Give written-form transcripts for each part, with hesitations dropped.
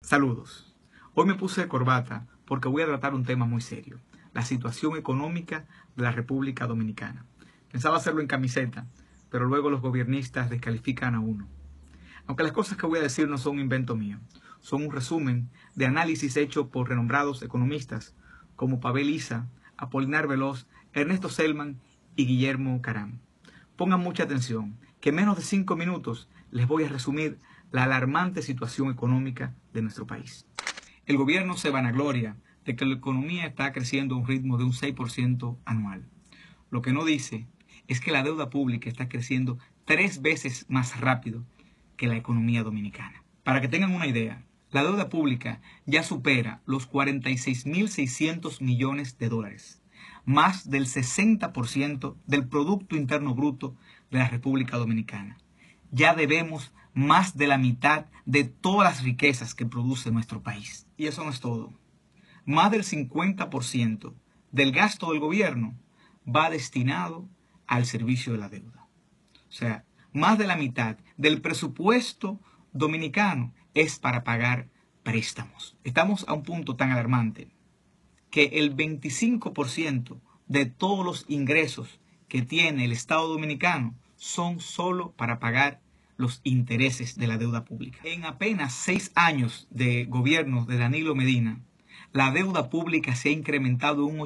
Saludos. Hoy me puse de corbata porque voy a tratar un tema muy serio, la situación económica de la República Dominicana. Pensaba hacerlo en camiseta, pero luego los gobiernistas descalifican a uno. Aunque las cosas que voy a decir no son un invento mío, son un resumen de análisis hecho por renombrados economistas como Pavel Issa, Apolinar Veloz, Ernesto Selman y Guillermo Caram. Pongan mucha atención, que en menos de 5 minutos les voy a resumir la alarmante situación económica de nuestro país. El gobierno se vanagloria de que la economía está creciendo a un ritmo de un 6% anual. Lo que no dice es que la deuda pública está creciendo 3 veces más rápido que la economía dominicana. Para que tengan una idea, la deuda pública ya supera los 46.600 millones de dólares, más del 60% del Producto Interno Bruto de la República Dominicana. Ya debemos más de la mitad de todas las riquezas que produce nuestro país. Y eso no es todo. Más del 50% del gasto del gobierno va destinado al servicio de la deuda. O sea, más de la mitad del presupuesto dominicano es para pagar préstamos. Estamos a un punto tan alarmante que el 25% de todos los ingresos que tiene el Estado dominicano son solo para pagar los intereses de la deuda pública. En apenas 6 años de gobierno de Danilo Medina, la deuda pública se ha incrementado un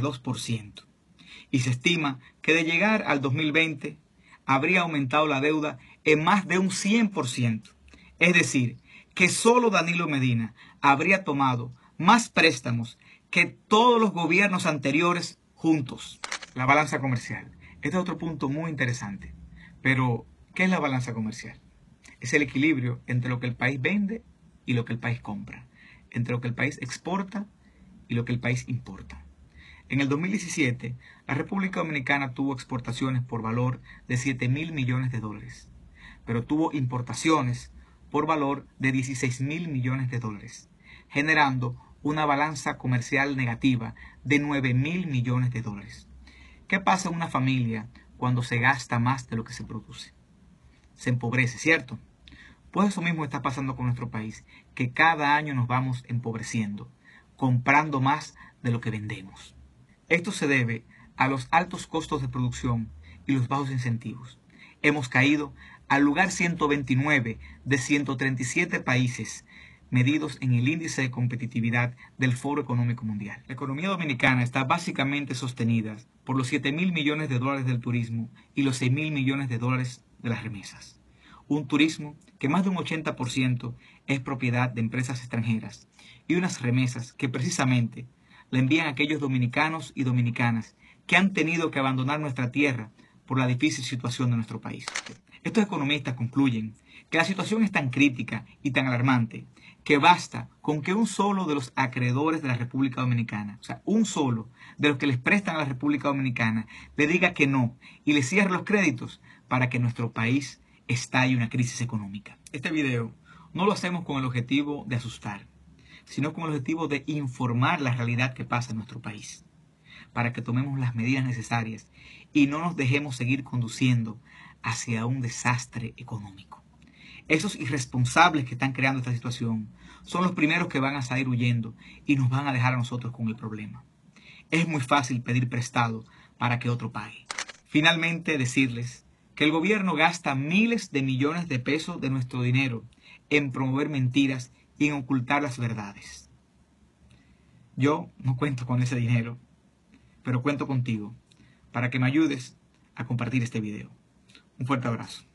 82%. Y se estima que de llegar al 2020 habría aumentado la deuda en más de un 100%. Es decir, que solo Danilo Medina habría tomado más préstamos que todos los gobiernos anteriores juntos. La balanza comercial. Este es otro punto muy interesante. Pero, ¿qué es la balanza comercial? Es el equilibrio entre lo que el país vende y lo que el país compra, entre lo que el país exporta y lo que el país importa. En el 2017, la República Dominicana tuvo exportaciones por valor de 7.000 millones de dólares, pero tuvo importaciones por valor de 16.000 millones de dólares, generando una balanza comercial negativa de 9.000 millones de dólares. ¿Qué pasa en una familia cuando se gasta más de lo que se produce? Se empobrece, ¿cierto? Pues eso mismo está pasando con nuestro país, que cada año nos vamos empobreciendo, comprando más de lo que vendemos. Esto se debe a los altos costos de producción y los bajos incentivos. Hemos caído al lugar 129 de 137 países medidos en el índice de competitividad del Foro Económico Mundial. La economía dominicana está básicamente sostenida por los 7.000 millones de dólares del turismo y los 6.000 millones de dólares de las remesas. Un turismo que más de un 80% es propiedad de empresas extranjeras y unas remesas que precisamente le envían a aquellos dominicanos y dominicanas que han tenido que abandonar nuestra tierra por la difícil situación de nuestro país. Estos economistas concluyen que la situación es tan crítica y tan alarmante que basta con que un solo de los acreedores de la República Dominicana, o sea, un solo de los que les prestan a la República Dominicana, le diga que no y le cierre los créditos para que nuestro país estalle una crisis económica. Este video no lo hacemos con el objetivo de asustar, sino con el objetivo de informar la realidad que pasa en nuestro país, para que tomemos las medidas necesarias y no nos dejemos seguir conduciendo hacia un desastre económico. Esos irresponsables que están creando esta situación son los primeros que van a salir huyendo y nos van a dejar a nosotros con el problema. Es muy fácil pedir prestado para que otro pague. Finalmente, decirles que el gobierno gasta miles de millones de pesos de nuestro dinero en promover mentiras y en ocultar las verdades. Yo no cuento con ese dinero, pero cuento contigo para que me ayudes a compartir este video. Un fuerte abrazo.